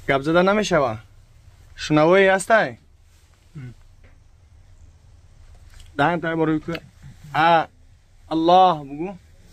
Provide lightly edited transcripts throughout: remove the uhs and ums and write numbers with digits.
گپ زده نمیشوه. شنوایی هستی؟ دهن تای بروی که الله بگو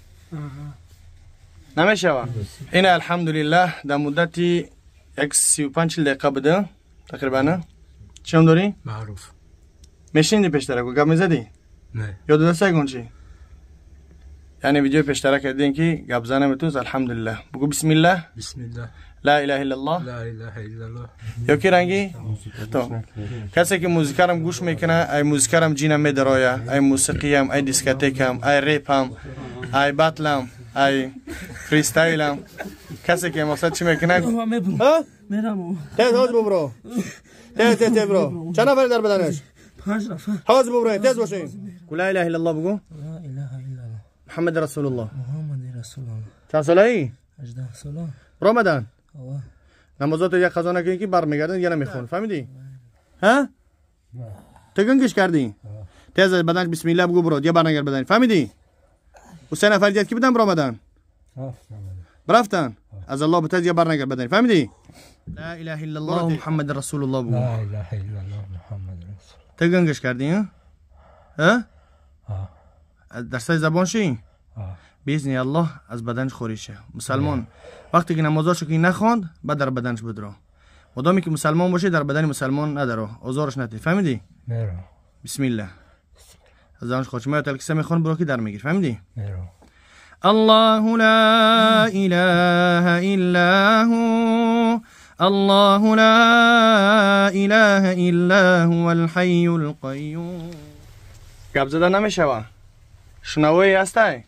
نمیشوه. این الحمدلله در مدتی 35 دقیقه بده تقریبا. چیم داری؟ معروف. میشیندی پیشترک و گپ میزدی؟ نه. یاد دسته کن چی؟ یعنی ویدیو پیشترک کردین که گپ زنه میتونز. الحمدلله بگو بسم الله. بسم الله. لا اله الا الله. لا اله الا الله. یا کی رنگی؟ تو کسی که موزیکارم گوش میکنه، ای موزیکارم جینم میدرایا، ای موسیقیم، ای دیسکوتیکم، ای ریپم، ای باتلم، ای فریستایلم. کسی که مثلا چی میکنه؟ ها؟ میرم. تیز حاضر برو. تیز برو. چند نفر در بدنش؟ 5 نفر. حاضر برو. تیز باشین. لا اله الا الله بگو. لا اله الا الله. محمد رسول الله. محمد رسول الله. چند ساله ای؟ 18 ساله. رمضان. آه. نمازات یک قضا نکنی که برمیگردن یا نمیخون. فهمیدی؟ ها؟ تو گنگش کردی؟ تیز بدنش بسم الله بگو برو. یا برنگرد بدن. فهمیدی؟ و 3 نفر دیگه کی بدن رمضان؟ برفتن. از الله بتاز یا برنگرد بدن. فهمیدی؟ لا اله الا الله محمد رسول الله بگو. لا اله الا الله محمد رسول الله. تو گنگش کردی ها؟ ها؟ آه. درس زبان شی؟ آه. باذن الله از بدنش خوری شه. مسلمان وقتی که نمازاشو که نخواند بعد در بدنش بدرو. مدامی که مسلمان باشه در بدن مسلمان ندارو. آزارش نده. فهمیدی؟ میرو. بسم الله. از دانش خودشما تا کسی میخوان برو که در میگیر. فهمیدی؟ میرو. الله لا اله الا هو الله لا اله الا هو الحي القيوم. گپ زده نمیشوه. شنوایی هستی؟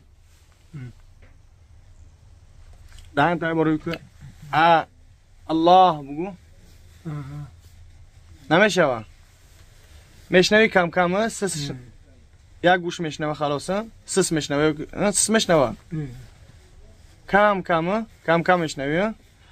دهن تای بروی که الله بگو نمیشوه. میشنوی کم کمه. سس یک گوش میشنوه خلاصه. سس میشنوه. سس میشنوه کم کم میشنوی.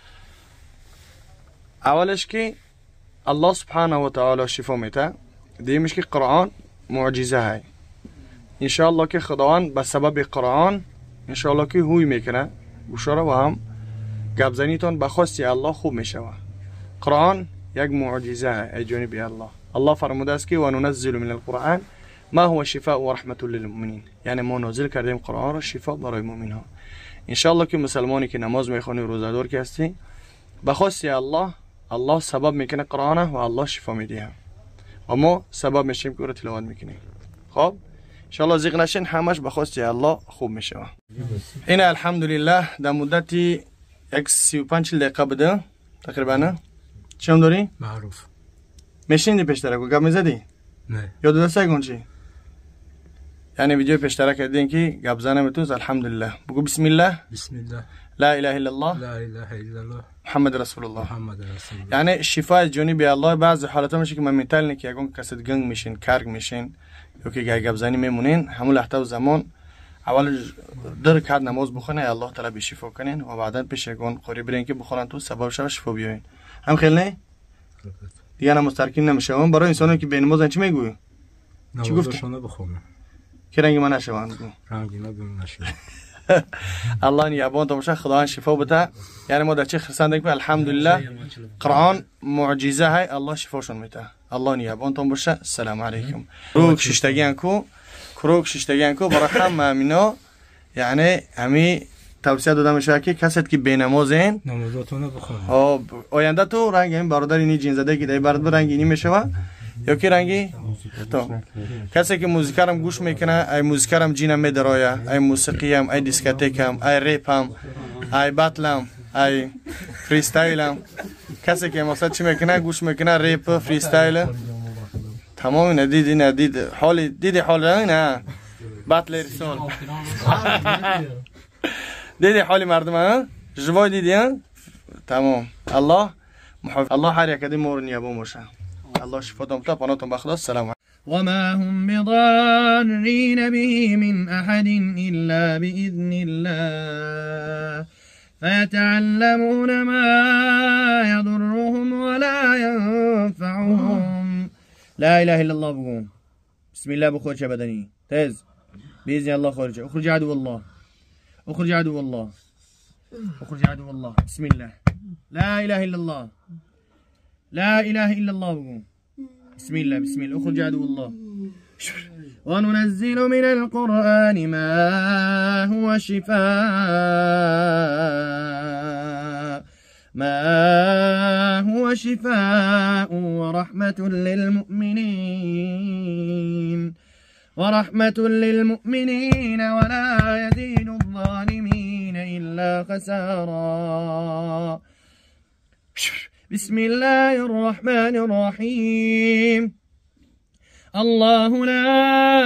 اولش که الله سبحانه و تعالی شفا میده. دیمش که قرآن معجزه های. انشاءالله که خداوند به سبب قرآن انشاءالله که هوی میکنه گوشا و هم گپ زنیتون به خواست الله خوب میشوه. قرآن یک معجزه ای جانب الله. الله فرموده است که و ننزل من القرآن ما هو شفاء و رحمت للمؤمنین. یعنی ما نازل کردیم قرآن را شفا برای مؤمن ها. انشاءالله که مسلمانی که نماز میخونی و روزه دار که هستی به خواست الله سبب میکنه قرآن و الله شفا میده و ما سبب میشیم که رو تلاوت میکنیم. خب انشاءالله زیغ نشین همش به خواست الله خوب میشه. این الحمدلله در مدتی 35 دقیقه بده تقریبا. چیم داری؟ معروف. میشیندی پیشترک و گپ میزدی؟ نه. یاد دسته کن چی؟ یعنی ویدیو پیشترک کردین که گپ زنه میتونز. الحمدلله بگو بسم الله. بسم الله. لا اله الا الله. لا اله الا الله محمد رسول الله. محمد رسول الله. یعنی شفای جانبی الله. بعضی حالات میشه که من میتل که یگون کسد گنگ میشین، کرگ میشین یا که گپ زنی میمونین، همون لحظه و زمان اول در کار نماز بخونه الله تعالی به شفا کنین و بعدا پیش یگون خوری برین که بخورن تو سبب شو شفا بیاین. هم خیلی نه دیگه نماز ترکین نمیشه. اون برای انسانی که به نماز چی میگوی؟ چی گفتی؟ نمازشونه بخونه. که رنگی من نشوند گو. رنگینا بیم نشه. الله نیابان تو باشه خداوند شفا بده. یعنی ما در چه خرسندیم که الحمدلله قرآن معجزه های الله شفاشون میده. الله نیابان تو باشه. السلام علیکم. کروک ششتگیان کو برای همه امینا یعنی همی توصیه داده میشه که کسی که بینمازین نمازاتونه بخونه. آینده تو رنگ این برادر اینی جین زده که در برد رنگ اینی میشه یا کی رنگی تو کسی که موزیکارم گوش میکنه، ای موزیکارم جینم میدرایا، ای موسیقیم، ای دیسکوتیکم، ای ریپم، ای باتلم، ای فریستایلم. کسی که مثلا چی میکنه گوش میکنه ریپ فریستایل تمام ندید حال نه باتل رسول دیدی حال مردم ها جوای دیدین تمام. الله هر یک مور نیابو موشه. الله شفاتم تا پناتم بخدا. السلام وما هم بضارين به من أحد إلا بإذن الله فيتعلمون ما يضرهم ولا ينفعهم. لا إله إلا الله بقوم بسم الله بخورج بدني تيز بإذن الله خرج. اخرج عدو الله اخرج عدو الله اخرج عدو الله. بسم الله. لا إله إلا الله لا إله إلا الله بقول. بسم الله بسم الله. اخرج عدو الله. وننزل من القرآن ما هو شفاء ورحمة للمؤمنين ولا يزيد الظالمين إلا خسارا. بسم الله الرحمن الرحيم. الله لا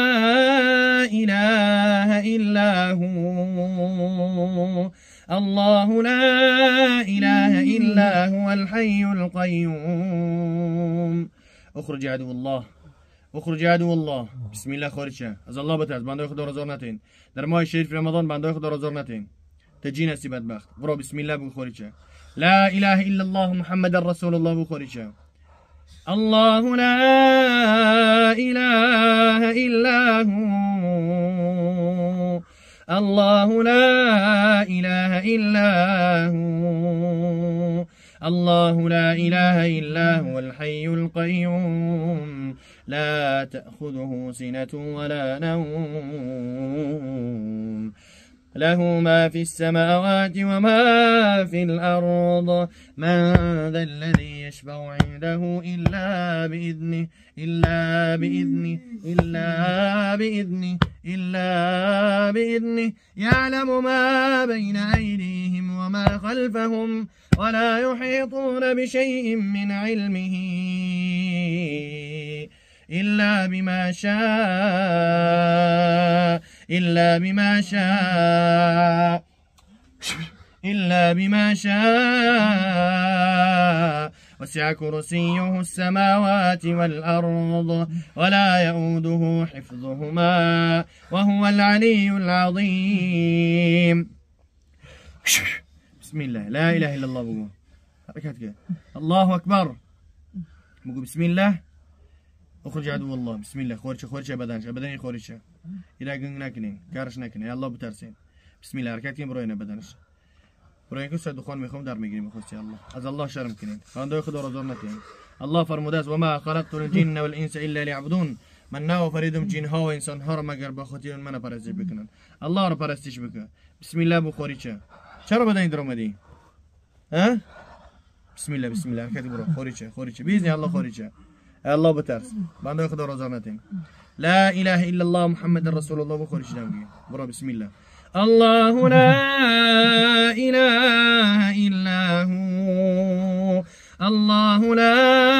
إله إلا هو. الله لا إله إلا هو الحي القيوم. اخرج عدو الله. اخرج عدو الله. بسم الله خارجه. از الله بترس. بنده خدا رازار نتین. در ماه شریف رمضان بنده خدا رازار نتین. تجی نسی بدبخت. برو بسم الله بگو خارجه. لا إله إلا الله محمد رسول الله بگو خارجه. الله لا إله إلا هو. الله لا إله إلا هو. الله لا إله إلا هو الحي القيوم لا تأخذه سنة ولا نوم له ما في السماوات وما في الأرض من ذا الذي يشفع عنده إلا بإذنه يعلم ما بين أيديهم وما خلفهم ولا يحيطون بشيء من علمه إلا بما شاء وسع كرسيه السماوات والأرض ولا يؤوده حفظهما وهو العلي العظيم. بسم الله. لا إله إلا الله بقول. حركات كده. الله أكبر بقول بسم الله. اخرج عدو الله. بسم الله. خورشه بدنش خورشه اینا گنگ نکنین کارش نکنین الله بترسین. بسم الله. حرکت کنین برو بدنش برای اینکه صد دخان میخوام در میگیریم خودش الله از الله شرم کنین بنده خدا را زار نکنین. الله فرموده است و ما خلقت الجن والانس الا ليعبدون. من نه آفریدم جن ها و انسان ها را مگر به خاطر من پرستش بکنن. الله را پرستش بکن. بسم الله بخوری چرا بدن در اومدی؟ ها؟ بسم الله. حرکت برو خوریچه باذن الله خوریچه. الله بترس بنده خدا را زار نکنین. لا إله إلا الله محمد رسول الله بخورش نمیگی. برو بسم الله. الله لا إله إلا هو. الله لا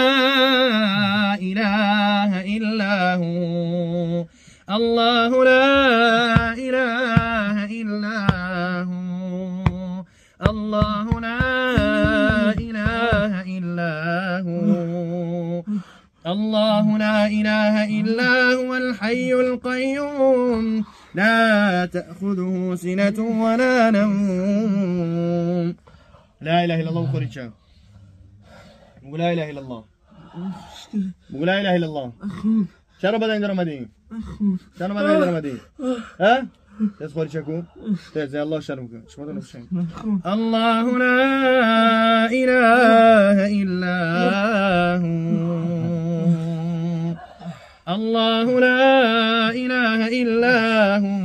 إله إلا هو. الله لا إله إلا هو. الله لا إله إلا هو. الله لا إله إلا هو الحي القيوم لا تأخذه سنة ولا نوم. لا إله إلا الله خريجة. قول لا إله إلا الله. قول لا إله إلا الله. شنو بدأ عند رمضان؟ شنو بدأ عند رمضان؟ ها؟ تذكر شكو؟ تزي الله شرمك. شو بدنا نفشين؟ الله لا إله إلا هو. الله لا إله إلا هو.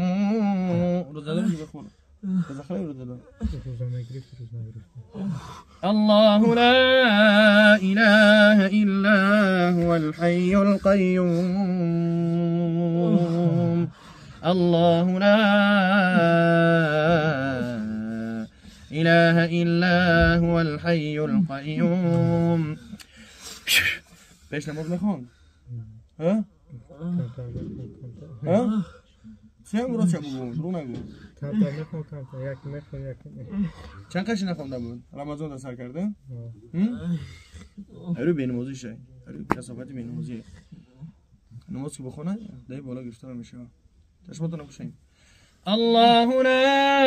الله لا إله إلا هو الحي القيوم. الله لا إله إلا هو الحي القيوم. بيش نموت نخون؟ ها؟ ها؟ چند برو چه بگو؟ رو نگو چند قش نخونده بود؟ رمضان دا سر کرده؟ هرو بینمازی شای هرو کسافتی بینمازی نماز که بخونه دهی بالا گرفته میشه چشماتو نبوشین. الله لا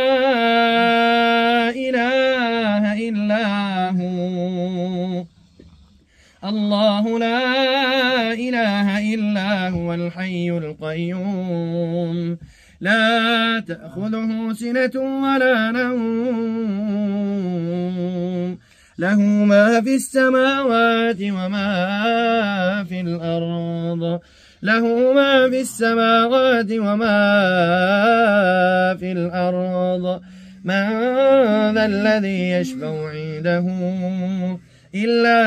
إله إلا هو. الله لا إله إلا هو الحي القيوم لا تأخذه سنة ولا نوم له ما في السماوات وما في الأرض له ما في السماوات وما في الأرض من ذا الذي يشفع عنده إلا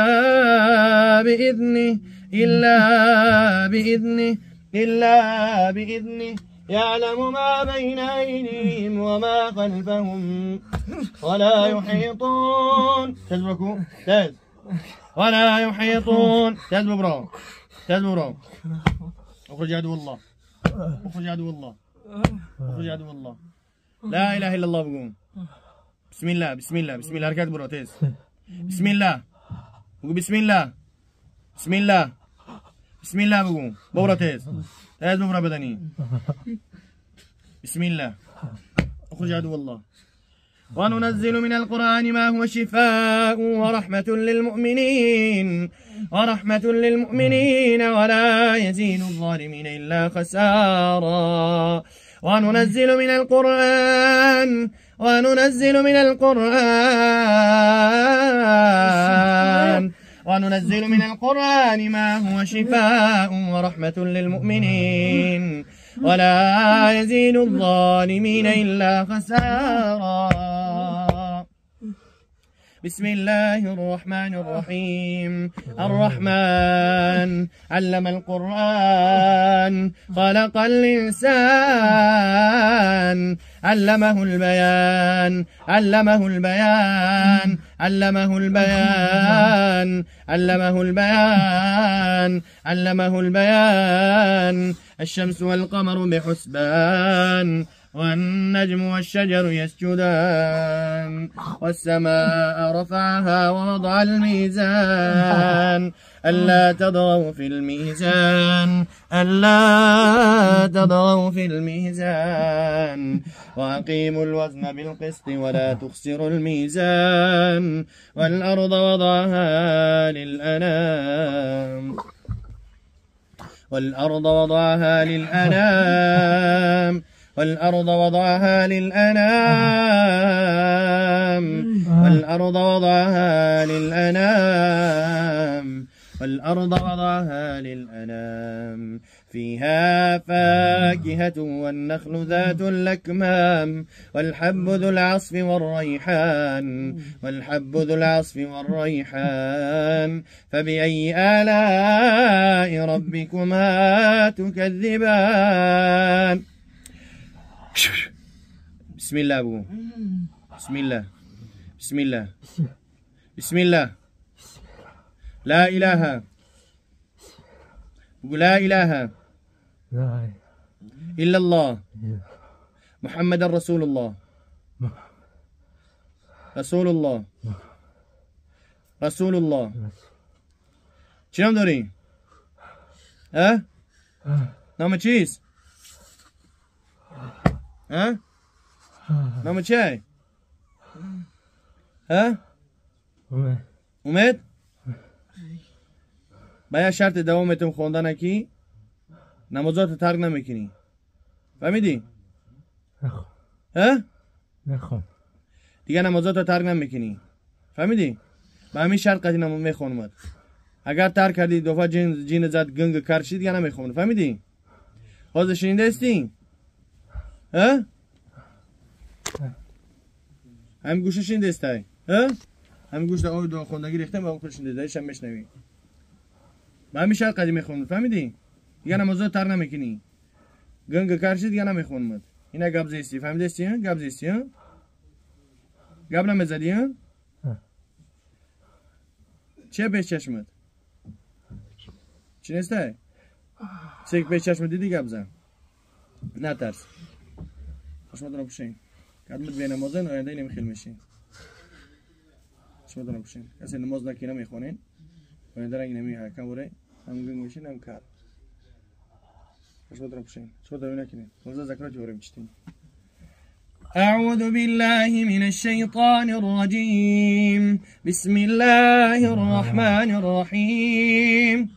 بإذنه يعلم ما بين أيديهم وما خلفهم ولا يحيطون ولا يحيطون برو اخرج عدو الله لا إله إلا الله بقوم بسم الله حركات برو تيز بسم الله بقوم بورا تيز بورا بدني بسم الله اخرج عدو الله وننزل من القرآن ما هو شفاء ورحمة للمؤمنين ولا يزيد الظالمين إلا خسارا وننزل من القرآن ما هو شفاء ورحمة للمؤمنين ولا يزيد الظالمين إلا خسارا بسم الله الرحمن الرحيم الرحمن علم القرآن خلق الإنسان علمه البيان الشمس والقمر بحسبان والنجم والشجر يسجدان والسماء رفعها ووضع الميزان ألا تطغوا في الميزان وأقيموا الوزن بالقسط ولا تخسروا الميزان والأرض وضعها للأنام والأرض وضعها للأنام فيها فاكهة والنخل ذات الأكمام والحب ذو العصف والريحان فبأي آلاء ربكما تكذبان بسم الله أبو بسم الله لا إله إلا الله محمد رسول الله چی داری؟ نام چیست؟ نام چیه؟ اومد؟ باید شرط دوامتون خوندن کی نمازات ترک نمیکنی فهمیدی؟ نخون دیگه نمازات ترک نمیکنی فهمیدی؟ با همین شرط قدی نماز میخونم اگر ترک کردی دو جین زد گنگ کرشی دیگه نمیخونم فهمیدی؟ حاضر شنیده استی؟ هم گوشه شنیده استی؟ هم گوش ده دو خوندگی ریختم با اون کل شنیده دایش هم بشنوی با همین شرط قدی میخونم فهمیدی؟ دیگه نمازات ترک نمیکنی گنگ کرشی دیگه نمیخونم اینا گب زیستی فهمیده استی؟ گب زیستی گب نمیزدی چه پیش چشمت؟ چی نیسته؟ چه پیش چشمت دیدی گب زن؟ نه ترس چشمت رو پوشین قدمت به نمازن آینده نمیخیل میشین چشمت رو پوشین کسی نماز نکی نمیخونین آینده رنگ نمیه کم بره هم گنگ میشین هم کار چشمت رو پوشین چشمت رو نکنین موزه ذکرات جوره میشتین أعوذ بالله من الشيطان الرجيم بسم الله الرحمن الرحيم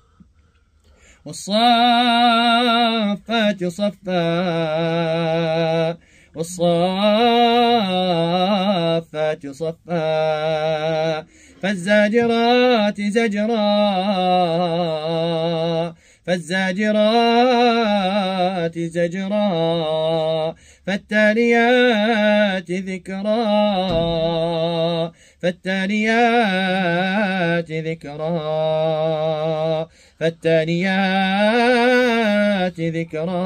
والصافات صفا فالزاجرات زجرا فالزاجرات زجرا فالتاليات ذكرا فالتاليات ذكرا فالتاليات ذكرا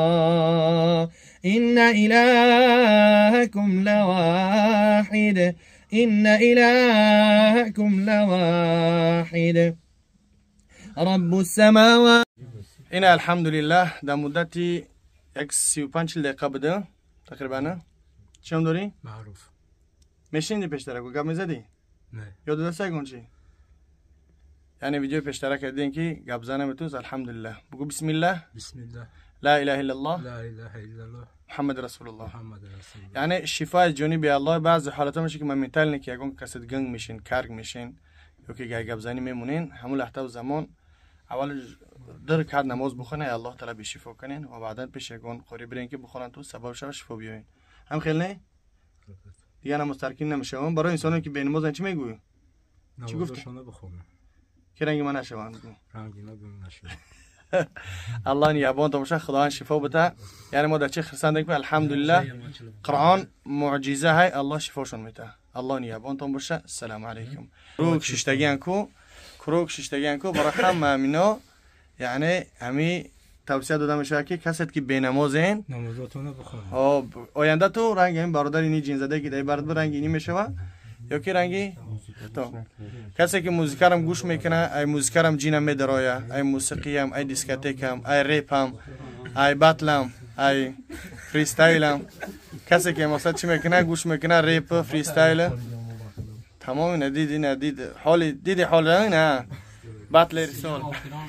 إن إلهكم لواحد إن إلهكم لواحد رب السماوات. این الحمدلله در مدتی 35 دقیقه بده تقریبا. چم داری؟ معروف. میشینی پیشترک و گپ میزدی؟ نه. یاد دسته کن چی؟ یعنی ویدیو پیشترک کردین که گپ زنم توس الحمدلله. بگو بسم الله. بسم الله. لا اله الا الله. لا اله الا الله. محمد رسول الله. محمد رسول الله. یعنی شفای جانی به الله. بعض حالات میشه که من میتل نه که یگون کسد گنگ میشین، کرگ میشین یا که گپ زنی میمونین، همون لحظه و زمان اول در کار نماز بخونه الله تعالی به شفا کنین و بعدا پیش یگون قری برین که بخورن تو سبب شو شفا بیاین. هم خیلی نه دیگه نماز ترکین نمیشه. اون برای انسانی که به نماز چی میگوی؟ چی گفتی؟ که رنگ من نشوند رنگی نگم نشوند. الله نیابان تو باشه، خداوند شفا بده. یعنی ما در چه خرسان دیگه الحمدلله قرآن معجزه های الله شفاشون میده. الله نیابان تو باشه. السلام علیکم. کروک ششتگیان کو برای همه مینا یعنی همی توصیه داده میشه که کسی که به نمازین نمازاتون بخونن. آینده تو رنگ این برادر اینی جین زده که در برات رنگ اینی میشه یا که رنگی تو کسی که موزیکارم گوش میکنه، ای موزیکارم جینم میدرایه، ای موسیقیم، ای دیسکوتیکم، ای ریپم، ای باتلم، ای فریستایلم. کسی که مثلا چی میکنه گوش میکنه ریپ فریستایل تمام ندید حال دیدی حال نه باتل رسول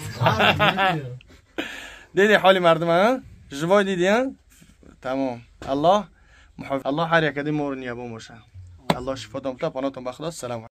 دیدی حال مردم ها جوای دیدی ها تمام. الله محفظ الله هر یک کدوم مور نیابو موشه. الله شفا دامتا پناهتون بخدا. سلام.